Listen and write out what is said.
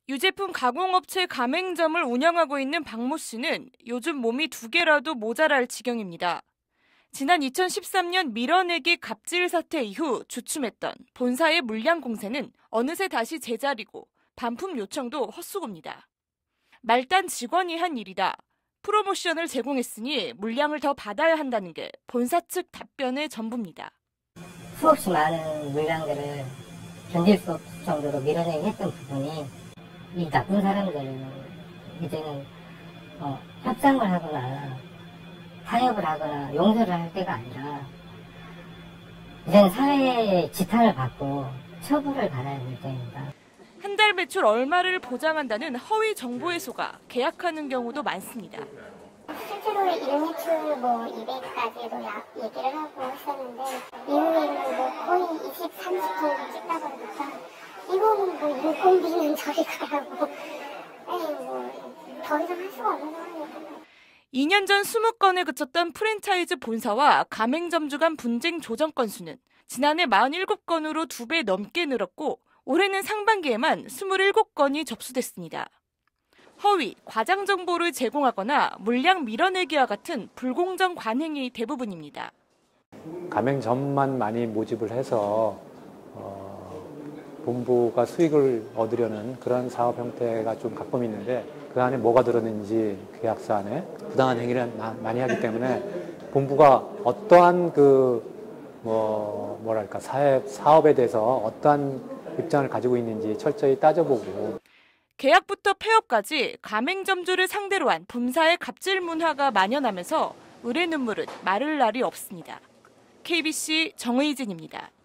유제품 가공업체 가맹점을 운영하고 있는 박모 씨는 요즘 몸이 2개라도 모자랄 지경입니다. 지난 2013년 밀어내기 갑질 사태 이후 주춤했던 본사의 물량 공세는 어느새 다시 제자리고 반품 요청도 헛수고입니다. 말단 직원이 한 일이다. 프로모션을 제공했으니 물량을 더 받아야 한다는 게 본사 측 답변의 전부입니다. 수없이 많은 물량들을 견딜 수 없을 정도로 밀어내기 했던 부분이 이 나쁜 사람들은 이제는 협상을 하거나 타협을 하거나 용서를 할 때가 아니라 이제는 사회의 지탄을 받고 처벌을 받아야 될 때입니다. 한 달 매출 얼마를 보장한다는 허위 정보에 속아 계약하는 경우도 많습니다. 실제로 일매출 200까지도 얘기를 하고 했었는데 이후에는 거의 20, 30 정도 찍다 보니까 이거는 인건비는 저리 가라고 더 이상 할 수가 없는 상황이에요. 2년 전 20건에 그쳤던 프랜차이즈 본사와 가맹점주 간 분쟁 조정 건수는 지난해 47건으로 2배 넘게 늘었고 올해는 상반기에만 27건이 접수됐습니다. 허위, 과장 정보를 제공하거나 물량 밀어내기와 같은 불공정 관행이 대부분입니다. 가맹점만 많이 모집을 해서 본부가 수익을 얻으려는 그런 사업 형태가 좀 가끔 있는데 그 안에 뭐가 들었는지 계약서 안에 부당한 행위를 많이 하기 때문에 본부가 어떠한 사업에 대해서 어떠한 입장을 가지고 있는지 철저히 따져보고 계약부터 폐업까지 가맹점주를 상대로 한 본사의 갑질 문화가 만연하면서 의뢰 눈물은 마를 날이 없습니다. KBC 정의진입니다.